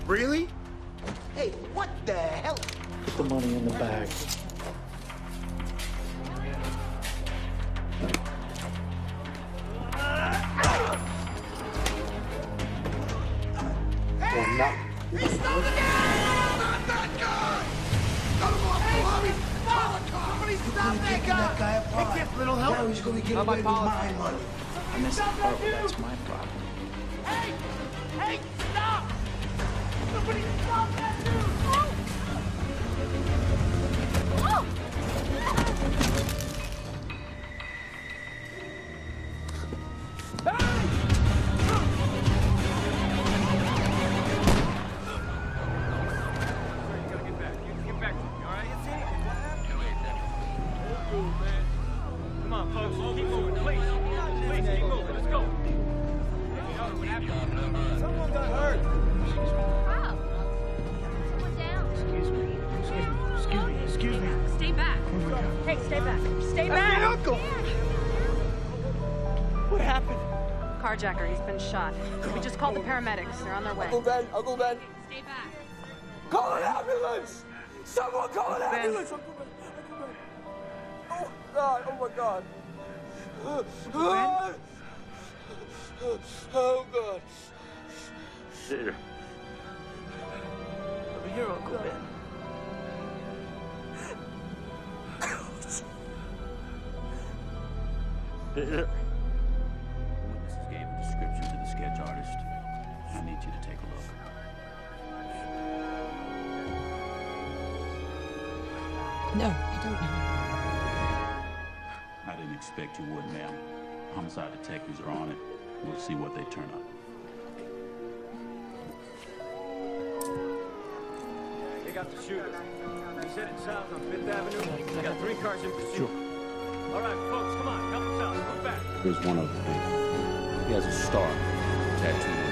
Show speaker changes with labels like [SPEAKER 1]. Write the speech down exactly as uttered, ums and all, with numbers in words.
[SPEAKER 1] Really? Hey, what the hell?
[SPEAKER 2] Put the money in the bag.
[SPEAKER 1] Hey!
[SPEAKER 2] No.
[SPEAKER 1] He stole the gun! Not that guy! Cut him off, Bobby! Call the cops! Somebody stop that guy!
[SPEAKER 3] That guy apart.
[SPEAKER 1] Hey, get little help.
[SPEAKER 3] Now he's gonna get
[SPEAKER 4] How
[SPEAKER 3] away with
[SPEAKER 4] about
[SPEAKER 3] my money.
[SPEAKER 2] I missed the part where that's my problem.
[SPEAKER 5] Hey! Hey, stop! Somebody stop that dude! Oh!
[SPEAKER 6] Come on, folks. Keep moving, please. Please keep moving. Let's go. Someone got hurt.
[SPEAKER 7] Wow. Someone down.
[SPEAKER 2] Excuse me. Excuse me. Excuse me. Excuse me.
[SPEAKER 7] Stay back. Hey, stay back. Stay back.
[SPEAKER 1] My uncle! What happened?
[SPEAKER 7] Carjacker, he's been shot. We just called the paramedics. They're on their way.
[SPEAKER 3] Uncle Ben, Uncle Ben.
[SPEAKER 7] Stay back.
[SPEAKER 3] Call an ambulance! Someone call an ambulance! Uncle Ben, Uncle Ben. Oh, God, oh, my God. Oh, oh, God.
[SPEAKER 2] Here. Over here, Uncle Ben. Here.
[SPEAKER 8] Witnesses gave a description to the sketch artist. I need you to take a look.
[SPEAKER 9] No, I don't know.
[SPEAKER 8] I didn't expect you would, ma'am. Homicide detectives are on it. We'll see what they turn up.
[SPEAKER 6] They got the shooter. He's headed south on Fifth Avenue. They got three cars in pursuit.
[SPEAKER 8] Sure.
[SPEAKER 6] All right, folks, come on. Help us out. Move back.
[SPEAKER 8] Here's one of them. He has a star tattooed